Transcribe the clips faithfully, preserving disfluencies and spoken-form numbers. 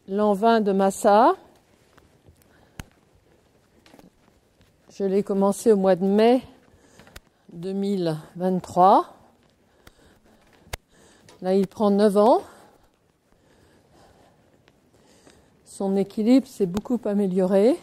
l'an vingt de Massa. Je l'ai commencé au mois de mai deux mille vingt-trois. Là, il prend neuf ans. Son équilibre s'est beaucoup amélioré.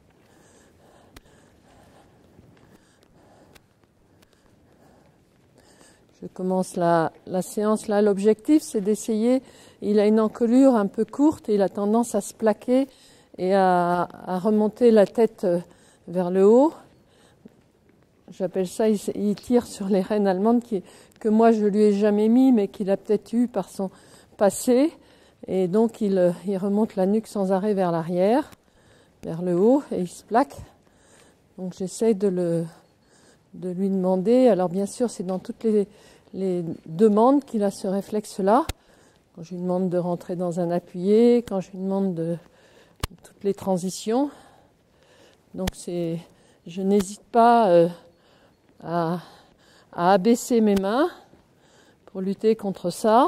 Je commence la, la séance là. L'objectif, c'est d'essayer. Il a une encolure un peu courte et il a tendance à se plaquer et à, à remonter la tête vers le haut. J'appelle ça, il, il tire sur les rênes allemandes qui, que moi je lui ai jamais mis, mais qu'il a peut-être eu par son passé. Et donc il, il remonte la nuque sans arrêt vers l'arrière, vers le haut, et il se plaque. Donc j'essaie de le, de lui demander. Alors bien sûr, c'est dans toutes les, les demandes qu'il a ce réflexe-là. Quand je lui demande de rentrer dans un appuyé, quand je lui demande de toutes les transitions. Donc c'est, je n'hésite pas euh, à, à abaisser mes mains pour lutter contre ça.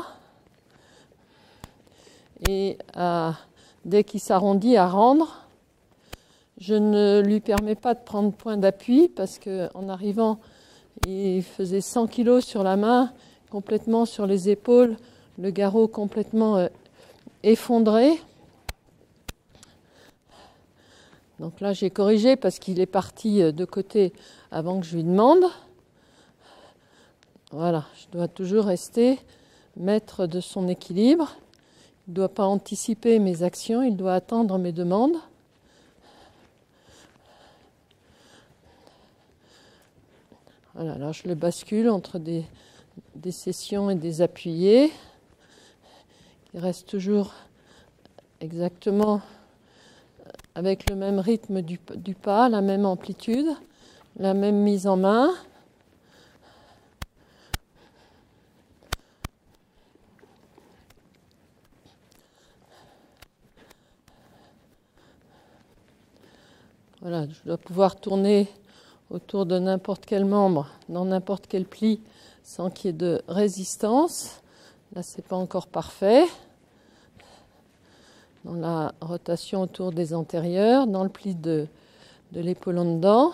Et à, dès qu'il s'arrondit, à rendre. Je ne lui permets pas de prendre point d'appui parce qu'en arrivant, il faisait cent kilos sur la main, complètement sur les épaules, le garrot complètement euh, effondré. Donc là, j'ai corrigé parce qu'il est parti de côté avant que je lui demande. Voilà, je dois toujours rester maître de son équilibre. Il ne doit pas anticiper mes actions, il doit attendre mes demandes. Voilà, alors je le bascule entre des, des sessions et des appuyés. Il reste toujours exactement avec le même rythme du, du pas, la même amplitude, la même mise en main. Voilà, je dois pouvoir tourner autour de n'importe quel membre, dans n'importe quel pli, sans qu'il y ait de résistance. Là, c'est pas encore parfait. Dans la rotation autour des antérieurs, dans le pli de, de l'épaule en dedans.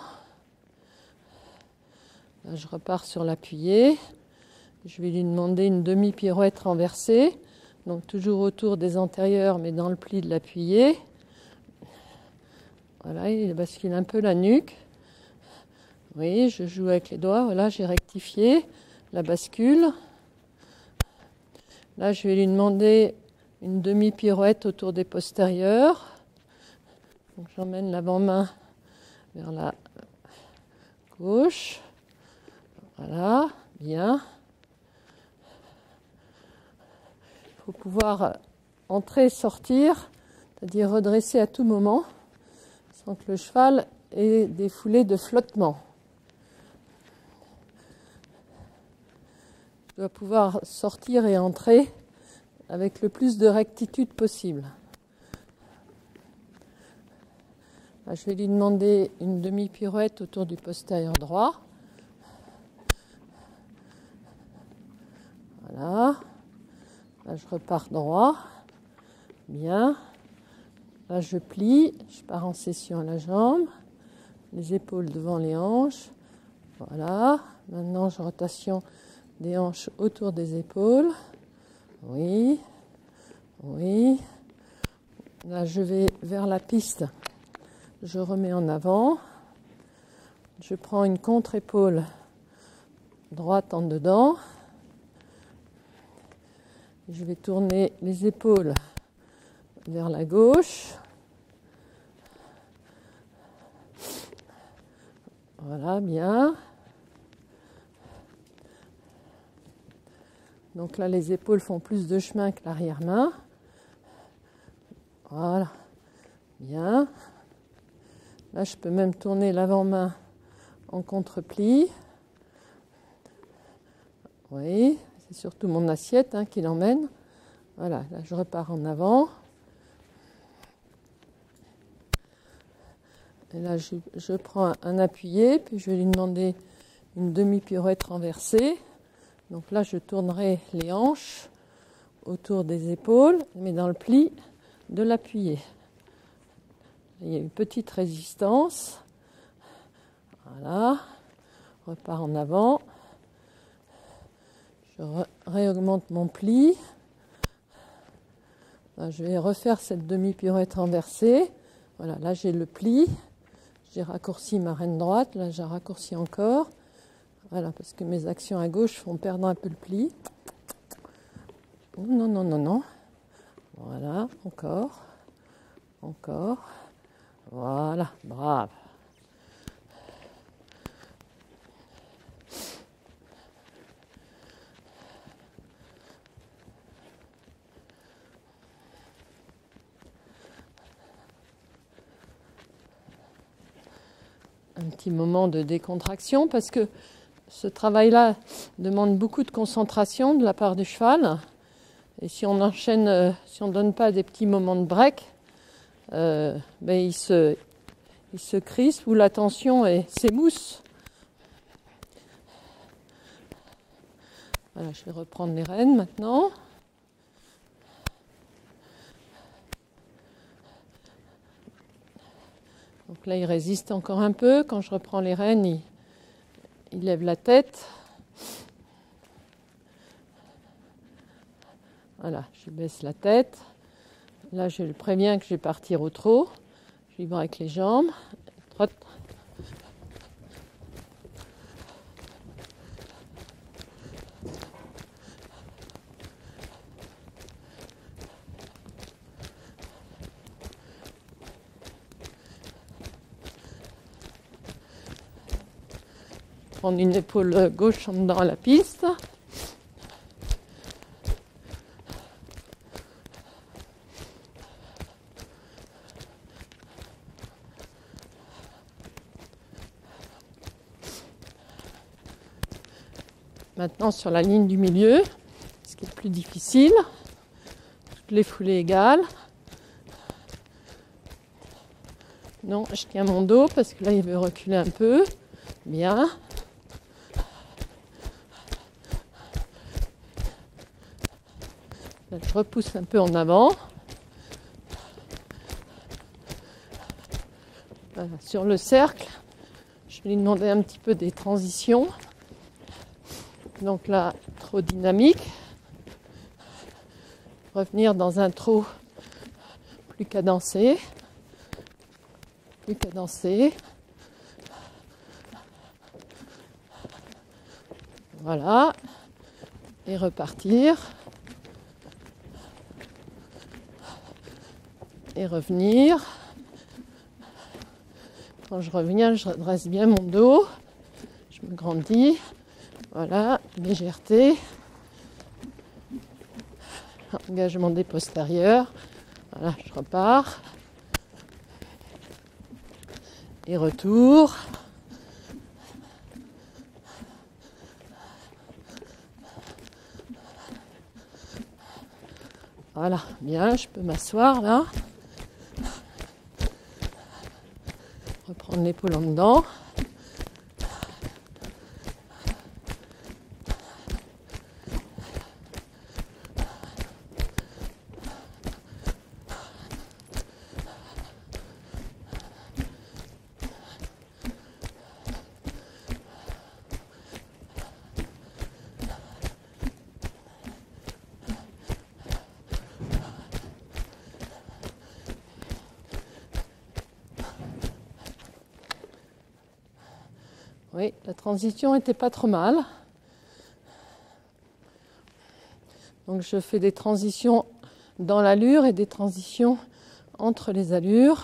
Là, je repars sur l'appuyé. Je vais lui demander une demi-pirouette renversée, donc toujours autour des antérieurs, mais dans le pli de l'appuyé. Voilà, il bascule un peu la nuque. Oui, je joue avec les doigts. Voilà, j'ai rectifié la bascule. Là, je vais lui demander une demi-pirouette autour des postérieurs. Donc, j'emmène l'avant-main vers la gauche. Voilà, bien. Il faut pouvoir entrer et sortir, c'est-à-dire redresser à tout moment, sans que le cheval ait des foulées de flottement. Je dois pouvoir sortir et entrer avec le plus de rectitude possible. Là, je vais lui demander une demi-pirouette autour du postérieur droit. Voilà. Là, je repars droit. Bien. Là, je plie. Je pars en session à la jambe. Les épaules devant les hanches. Voilà. Maintenant, je rotation des hanches autour des épaules. Oui, oui. Là, je vais vers la piste. Je remets en avant. Je prends une contre-épaule droite en dedans. Je vais tourner les épaules vers la gauche. Voilà, bien. Donc là, les épaules font plus de chemin que l'arrière-main. Voilà, bien. Là, je peux même tourner l'avant-main en contre-pli. Oui, c'est surtout mon assiette hein, qui l'emmène. Voilà, là, je repars en avant. Et là, je, je prends un appuyé, puis je vais lui demander une demi-pirouette renversée. Donc là, je tournerai les hanches autour des épaules, mais dans le pli de l'appuyer. Il y a une petite résistance. Voilà. Je repars en avant. Je réaugmente mon pli. Là, je vais refaire cette demi-pirouette renversée. Voilà, là j'ai le pli. J'ai raccourci ma reine droite. Là, j'ai raccourci encore. Voilà, parce que mes actions à gauche font perdre un peu le pli. Non, non, non, non. Voilà, encore. Encore. Voilà, brave. Un petit moment de décontraction parce que ce travail-là demande beaucoup de concentration de la part du cheval. Et si on enchaîne, euh, si on ne donne pas des petits moments de break, euh, ben il se, il se crispe ou la tension s'émousse. Voilà, je vais reprendre les rênes maintenant. Donc là, il résiste encore un peu. Quand je reprends les rênes, il, il lève la tête. Voilà, je baisse la tête. Là, je le préviens que je vais partir au trot. Je vibre avec les jambes. Trotte. Prendre une épaule gauche en dedans à la piste. Maintenant sur la ligne du milieu, ce qui est le plus difficile, toutes les foulées égales. Non, je tiens mon dos parce que là il veut reculer un peu. Bien. Là, je repousse un peu en avant. Voilà, sur le cercle, je vais lui demander un petit peu des transitions. Donc là, trot dynamique. Revenir dans un trot plus cadencé. Plus cadencé. Voilà. Et repartir. Et revenir. Quand je reviens, je redresse bien mon dos. Je me grandis. Voilà, légèreté. Engagement des postérieurs. Voilà, je repars. Et retour. Voilà, bien, je peux m'asseoir là. Reprendre l'épaule en dedans. Oui, la transition n'était pas trop mal. Donc je fais des transitions dans l'allure et des transitions entre les allures.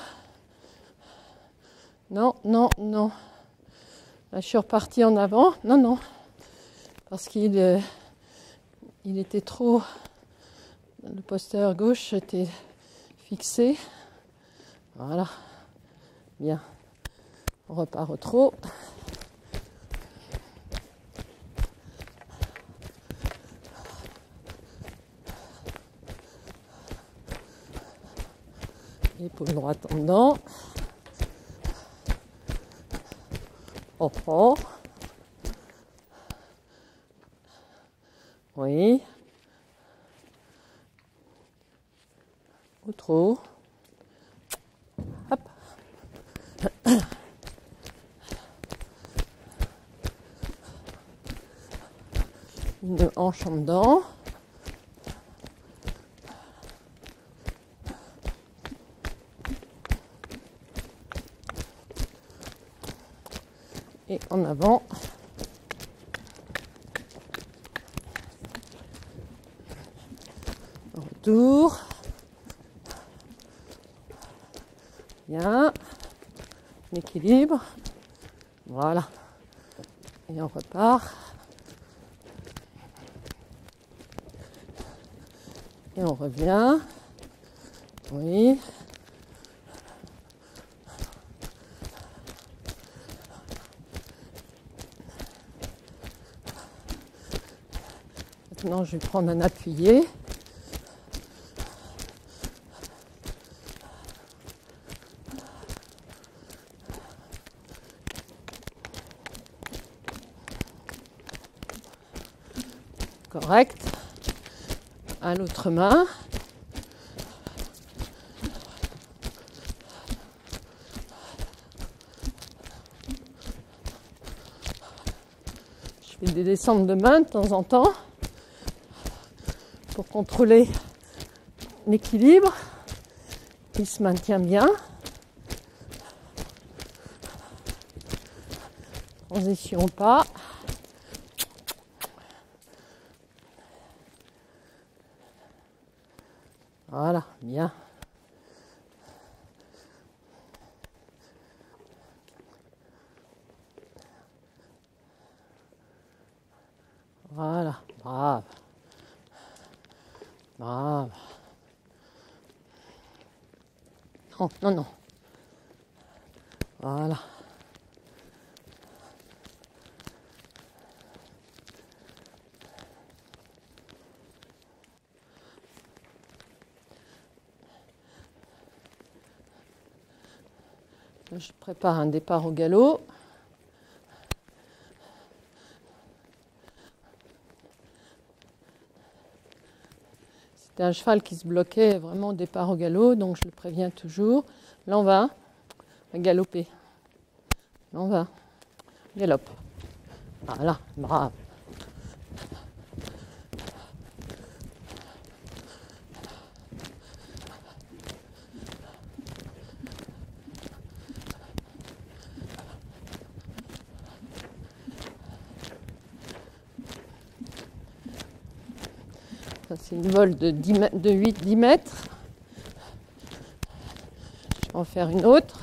Non, non, non. Là, je suis repartie en avant. Non, non. Parce qu'il euh, il était trop... Le postérieur gauche était fixé. Voilà. Bien. On repart au trot. Épaule droite en dedans. Oh, oh. Oui. Au trot. trop. Hop. Une hanche en dedans. Et en avant. Retour. Bien. L'équilibre. Voilà. Et on repart. Et on revient. Oui. Maintenant, je vais prendre un appuyé. Correct. À l'autre main. Je fais des descentes de main de temps en temps pour contrôler l'équilibre. Il se maintient bien. Transition pas. Voilà, bien. Voilà, brave. Brave. Non, non, non. Voilà. Là, je prépare un départ au galop. C'était un cheval qui se bloquait vraiment au départ au galop, donc je le préviens toujours. Là, on va, on va galoper. Là, on va. Galope. Voilà, brave. C'est une vole de, de huit dix mètres. Je vais en faire une autre.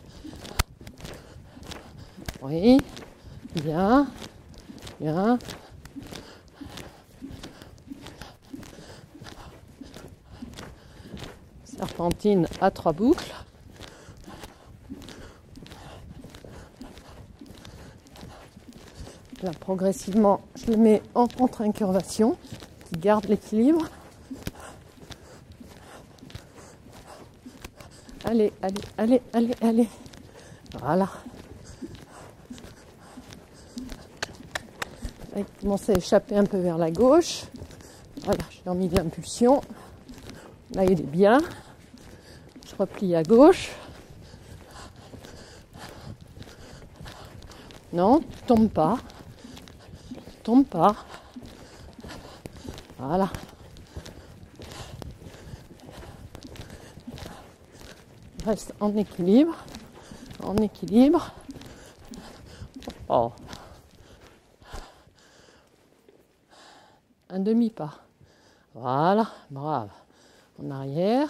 Oui, bien, bien. Serpentine à trois boucles. Là, progressivement, je le mets en contre-incurvation. Garde l'équilibre. Allez, allez, allez, allez, allez. Voilà. Il commence à échapper un peu vers la gauche. Voilà, j'ai remis de l'impulsion. Là, il est bien. Je replie à gauche. Non, tombe pas. Tombe pas. Voilà. Reste en équilibre. En équilibre. Oh. Un demi-pas. Voilà, brave. En arrière.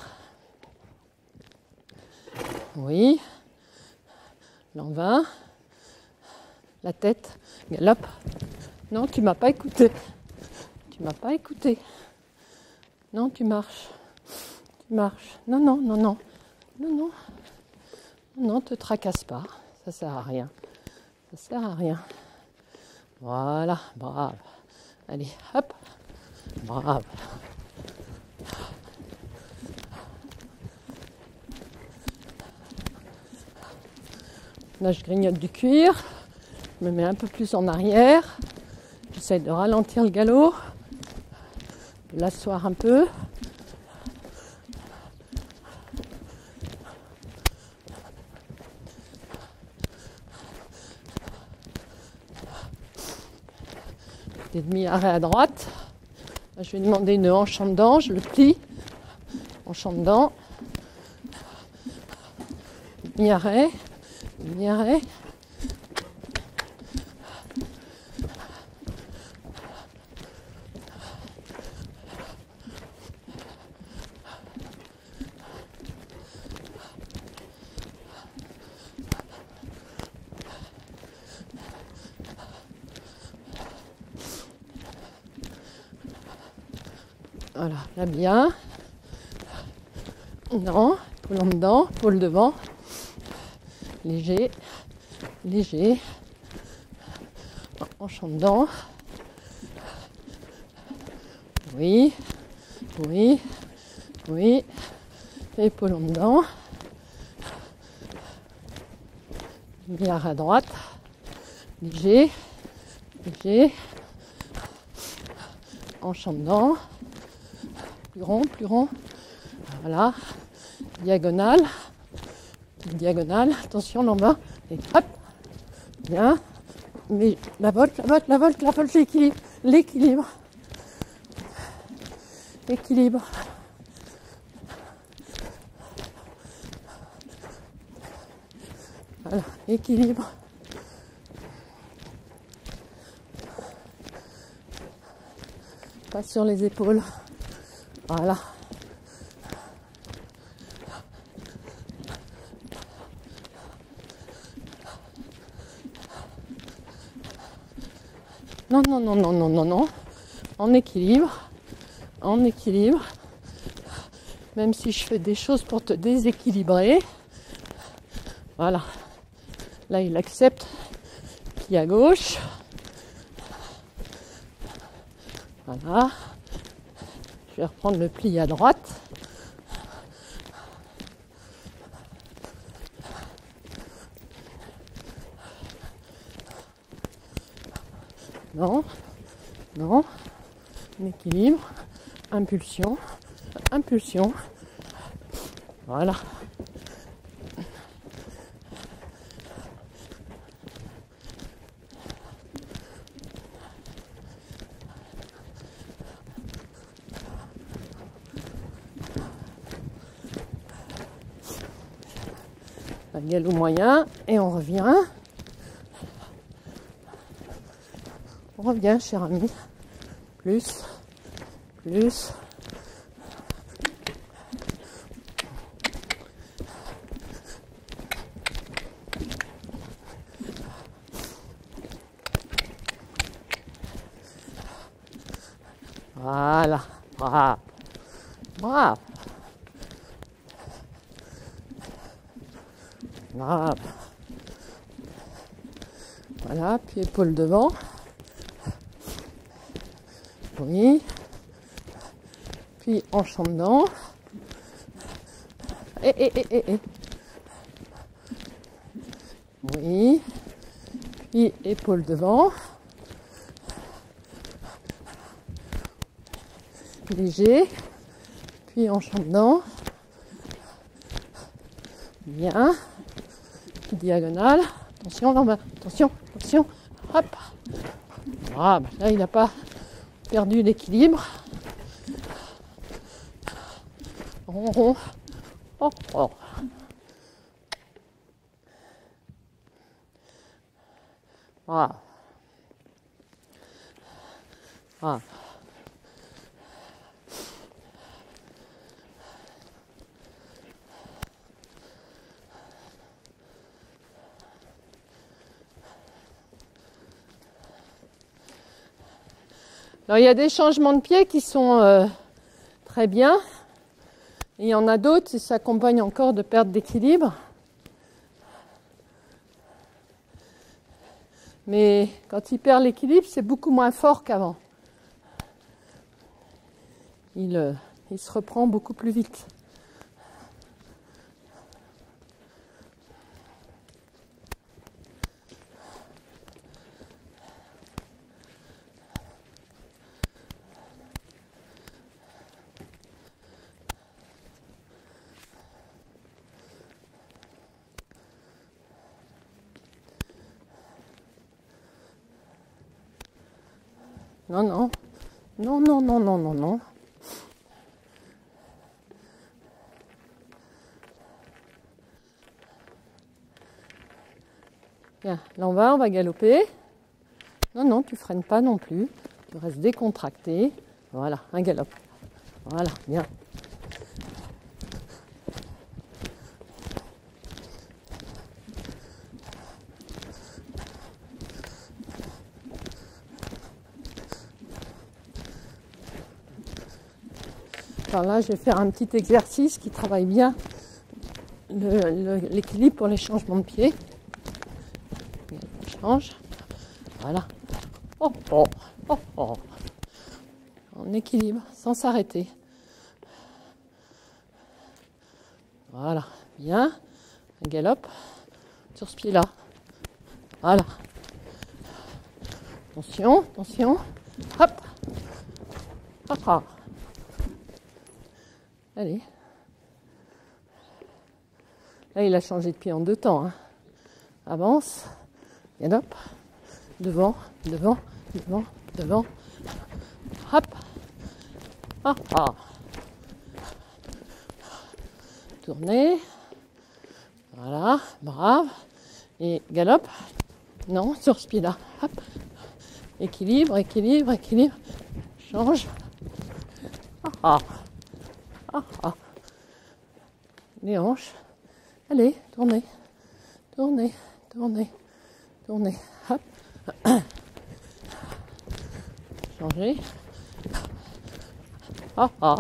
Oui. L'en vingt. La tête. Galope. Non, tu m'as pas écouté. Tu m'as pas écouté. Non, tu marches. Tu marches. Non, non, non, non. Non, non. Non, te tracasse pas. Ça sert à rien. Ça sert à rien. Voilà, brave. Allez, hop. Brave. Là, je grignote du cuir. Je me mets un peu plus en arrière. J'essaie de ralentir le galop. De l'asseoir un peu. des demi-arrêts à droite. Là, je vais demander une hanche en dedans, je le plie, hanche en dedans, demi-arrêt, demi-arrêt. Voilà, là bien. Non, épaule en dedans, épaule devant. Léger, léger. Hanche en dedans. Oui, oui, oui. Épaule en dedans. Demi-arrêt à droite. Léger, léger. Hanche en dedans. Plus rond, plus rond. Voilà. Diagonale. Diagonale. Attention, l'en bas. Et hop. Bien. Mais la volte, la volte, la volte, la volte, l'équilibre. L'équilibre. L'équilibre. Voilà. Équilibre. Pas sur les épaules. Voilà. Non, non, non, non, non, non, non. En équilibre. En équilibre. Même si je fais des choses pour te déséquilibrer. Voilà. Là, il accepte. Pied à gauche. Voilà. Je vais reprendre le pli à droite. Non, non, un équilibre, impulsion, impulsion. Voilà. Un galop moyen et on revient. On revient, cher ami. Plus, plus. Voilà, bravo, bravo, bravo. Voilà, puis épaule devant. Oui. Puis hanche en dedans. Et, et, et, et, et. Oui. Puis épaule devant. Léger. Puis hanche en dedans. Bien. Puis diagonale. Attention, là, attention, attention. Hop. Ah, bah là, il n'a pas perdu l'équilibre. Rond, rond. Oh, oh. Ah. Ah. Alors, il y a des changements de pied qui sont euh, très bien. Et il y en a d'autres qui s'accompagnent encore de perte d'équilibre. Mais quand il perd l'équilibre, c'est beaucoup moins fort qu'avant. Il, euh, il se reprend beaucoup plus vite. Non, non. Non, non, non, non, non, non. Bien, là on va, on va galoper. Non, non, tu freines pas non plus. Tu restes décontracté. Voilà, un galop. Voilà, bien. Alors là, je vais faire un petit exercice qui travaille bien le, le, l'équilibre pour les changements de pied. Je change. Voilà. Oh, oh, oh, oh. En équilibre, sans s'arrêter. Voilà, bien. Un galop sur ce pied-là. Voilà. Attention, attention. Hop. Hop, hop. Allez. Là, il a changé de pied en deux temps. Hein. Avance. Galop. Devant, devant, devant, devant. Hop. Ah, ah. Tournez. Voilà, brave. Et galop. Non, sur ce pied-là. Hop. Équilibre, équilibre, équilibre. Change. Ah, ah. Ah, ah. Les hanches. Allez, tournez. Tournez, tournez, tournez. Hop. Changer. Ah, ah.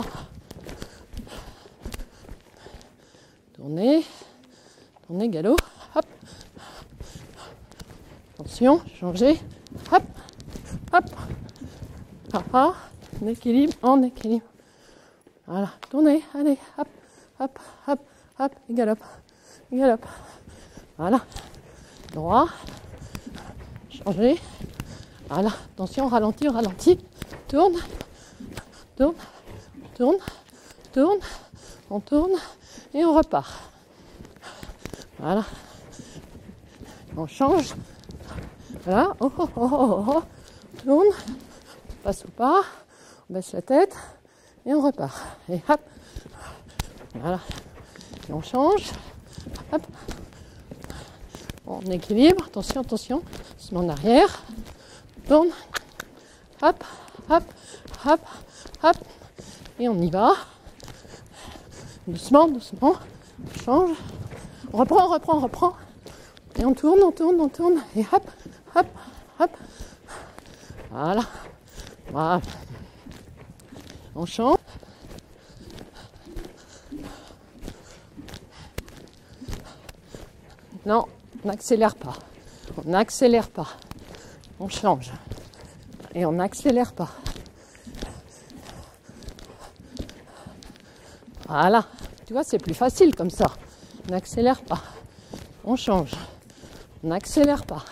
Tournez. Tournez, galop. Hop. Attention, changer. Hop. Hop. Ah, ah. En équilibre, en équilibre. Voilà, tournez, allez, hop, hop, hop, hop, et galop, et galop. Voilà, droit, changer. Voilà, attention, ralentit, ralentit, tourne, tourne, tourne, tourne, on tourne et on repart. Voilà, on change. Voilà, oh, oh, oh, oh, oh. Tourne, passe ou pas, on baisse la tête. Et on repart. Et hop. Voilà. Et on change. Hop. On équilibre. Attention, attention. On se met en arrière. Tourne. Hop. Hop. Hop. Hop. Et on y va. Doucement, doucement. On change. On reprend, on reprend, on reprend. Et on tourne, on tourne, on tourne. Et hop. Hop. Hop. Voilà. Voilà. On change. Non, on n'accélère pas. On n'accélère pas. On change. Et on n'accélère pas. Voilà. Tu vois, c'est plus facile comme ça. On n'accélère pas. On change. On n'accélère pas.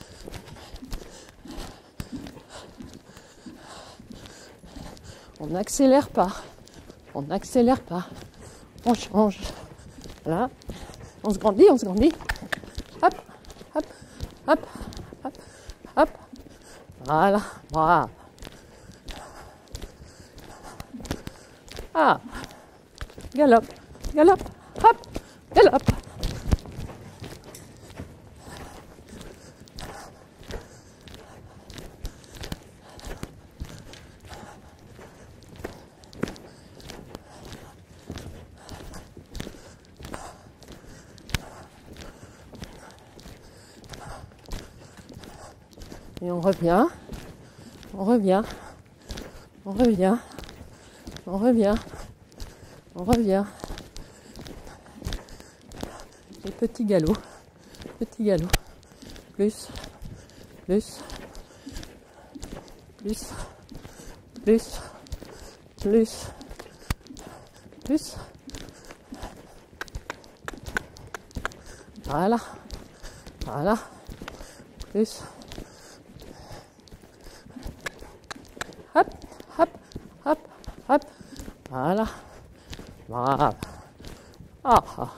On n'accélère pas. On n'accélère pas. On change. Voilà. On se grandit, on se grandit. Hop, hop, hop, hop, hop. Voilà. Bravo. Ah. Galop, galop, hop, galop. Et on revient, on revient, on revient, on revient, on revient. Et petit galop, petit galop, plus, plus, plus, plus, plus, plus. Voilà, voilà, plus. Hop, hop, hop, hop. Voilà. Bravo. Ah, ah.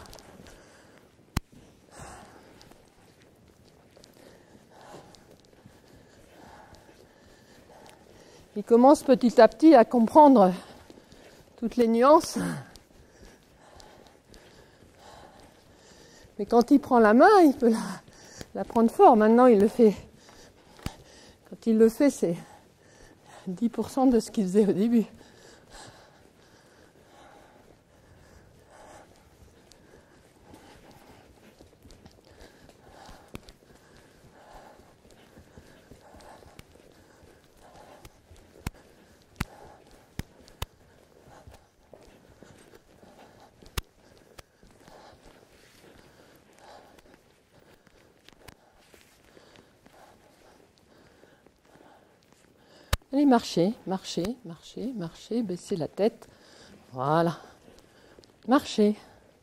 il commence petit à petit à comprendre toutes les nuances. Mais quand il prend la main, il peut la, la prendre fort. Maintenant, il le fait. Quand il le fait, c'est dix pour cent de ce qu'il faisait au début. Allez, marchez, marchez, marchez, marchez, baissez la tête. Voilà. Marchez.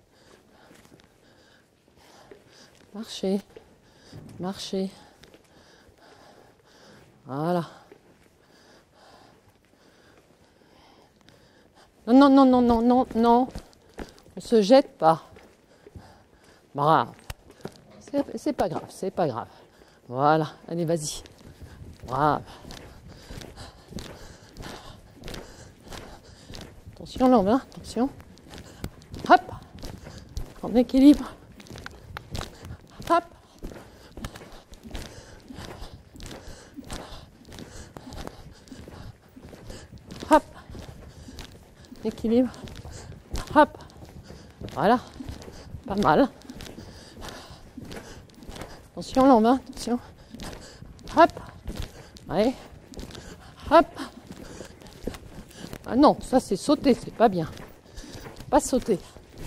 Marchez. Marchez. Voilà. Non, non, non, non, non, non, non. On se jette pas. Brave. C'est, c'est pas grave, c'est pas grave. Voilà. Allez, vas-y. Brave. Attention là, hein, attention. Hop. En équilibre. Hop. Hop. Équilibre. Hop. Voilà. Pas mal. Attention là, hein, attention. Hop. Allez. Hop. Ah non, ça c'est sauter, c'est pas bien. Pas sauter.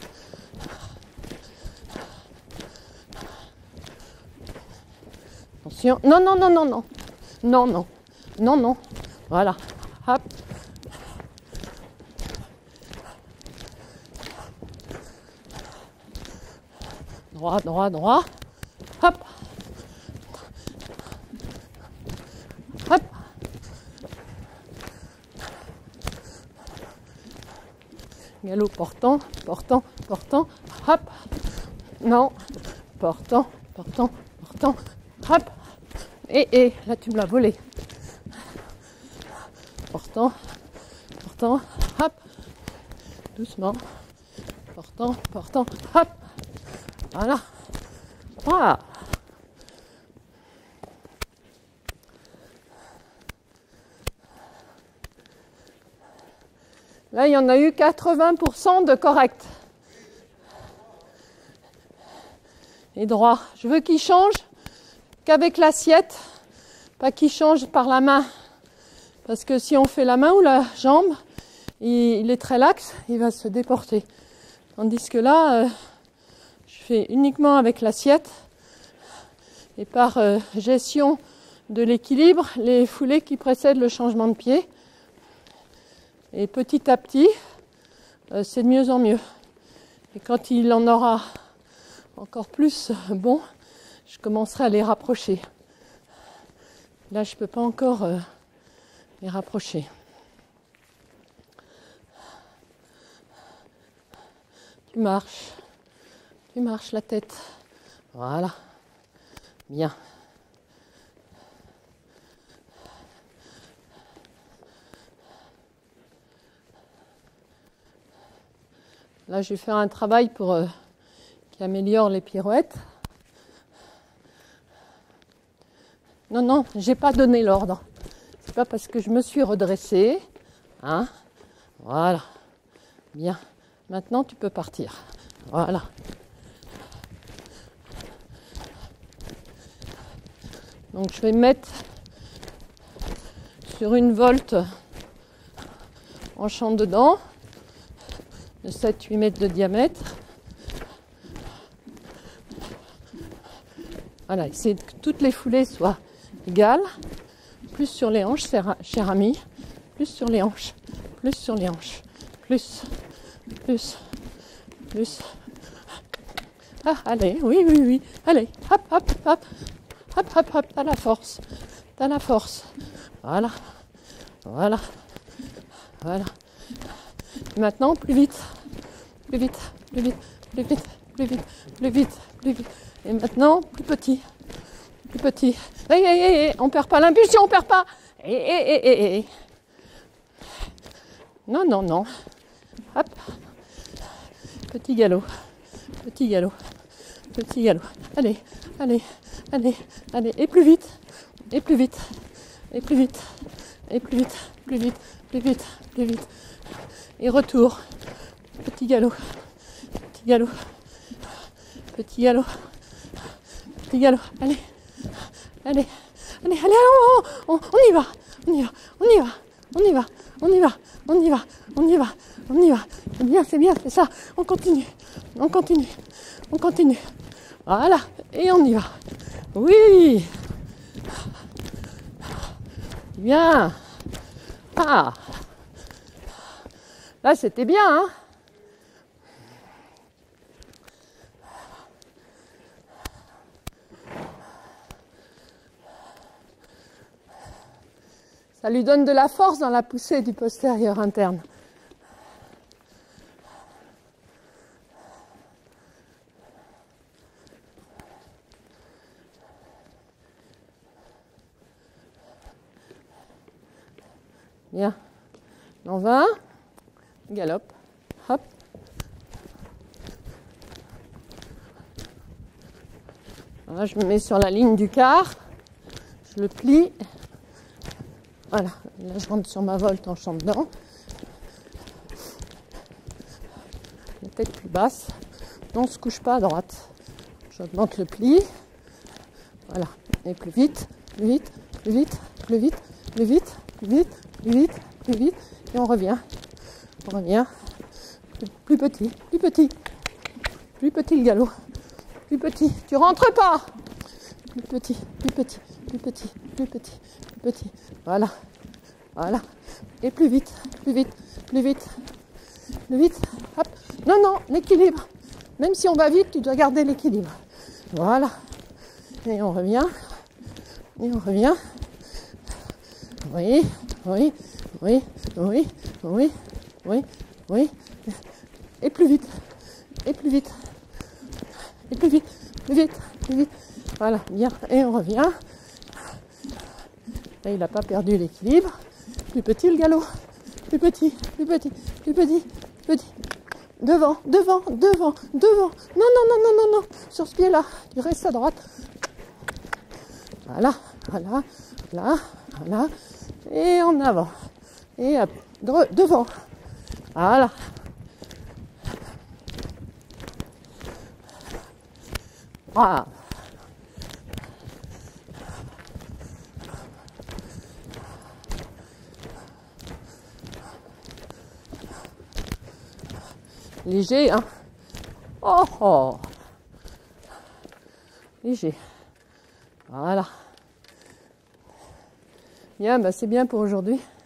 Attention. Non, non, non, non, non. Non, non. Non, non. Voilà. Hop. Droit, droit, droit. Hop. Hop. Galop portant, portant, portant, hop, non, portant, portant, portant, hop, et, et, là tu me l'as volé. Portant, portant, hop, doucement, portant, portant, hop, voilà, voilà. Là, il y en a eu quatre-vingts pour cent de correct. Et droit. Je veux qu'il change qu'avec l'assiette, pas qu'il change par la main. Parce que si on fait la main ou la jambe, il est très laxe, il va se déporter. Tandis que là, euh, je fais uniquement avec l'assiette. Et par euh, gestion de l'équilibre, les foulées qui précèdent le changement de pied. Et petit à petit, euh, c'est de mieux en mieux. Et quand il en aura encore plus, bon, je commencerai à les rapprocher. Là, je ne peux pas encore euh, les rapprocher. Tu marches. Tu marches la tête. Voilà. Bien. Là, je vais faire un travail pour euh, qui améliore les pirouettes. Non, non, j'ai pas donné l'ordre. C'est pas parce que je me suis redressée. Hein? Voilà. Bien. Maintenant, tu peux partir. Voilà. Donc, je vais me mettre sur une volte en champ dedans. De sept à huit mètres de diamètre. Voilà, essayer que toutes les foulées soient égales. Plus sur les hanches, cher ami. Plus sur les hanches. Plus sur les hanches. Plus. Plus. Plus. Ah, allez, oui, oui, oui. Allez, hop, hop, hop. Hop, hop, hop. T'as la force. T'as la force. Voilà. Voilà. Voilà. Maintenant, plus vite, plus vite, plus vite, plus vite, plus vite, plus vite, plus vite. Et maintenant, plus petit, plus petit. Hé, hé, hé, on perd pas l'impulsion, on perd pas. Hé, hé, hé, hé, Non, non, non. Hop. Petit galop. Petit galop. Petit galop. Allez, allez, allez, allez. Et plus vite. Et plus vite. Et plus vite. Et plus vite. Plus vite. Plus vite. Plus vite. Et retour. Petit galop. Petit galop. Petit galop. Petit galop. Allez. Allez. Allez, allez, on, on, on y va. On y va. On y va. On y va. On y va. On y va. On y va. On y va. C'est bien, c'est bien, c'est ça. On continue. On continue. On continue. Voilà. Et on y va. Oui. Bien. Ah. Là, c'était bien, hein. Ça lui donne de la force dans la poussée du postérieur interne. Bien. On va. Galope. Hop. Voilà, je me mets sur la ligne du quart. Je le plie. Voilà. Là, je rentre sur ma volte en champ dedans. La tête plus basse. On ne se couche pas à droite. J'augmente le pli. Voilà. Et plus vite, plus vite, plus vite, plus vite, plus vite, plus vite, plus vite, plus vite. Et on revient. On revient. Plus petit, plus petit. Plus petit le galop. Plus petit. Tu rentres pas. Plus petit, plus petit, plus petit, plus petit, plus petit. Voilà. Voilà. Et plus vite, plus vite, plus vite, plus vite. Hop. Non, non, l'équilibre. Même si on va vite, tu dois garder l'équilibre. Voilà. Et on revient. Et on revient. Oui, oui, oui, oui, oui, oui, oui. Et plus vite. Et plus vite. Et plus vite, plus vite, plus vite. Voilà, bien. Et on revient. Là, il n'a pas perdu l'équilibre. Plus petit le galop. Plus petit, plus petit, plus petit, plus petit. Devant, devant, devant, devant. Non, non, non, non, non, non. Sur ce pied-là. Tu restes à droite. Voilà, voilà, là, voilà. Et en avant. Et hop, de, devant. Voilà. Bravo. Léger, hein. Oh, oh. Léger. Voilà. Bien, bah c'est bien pour aujourd'hui.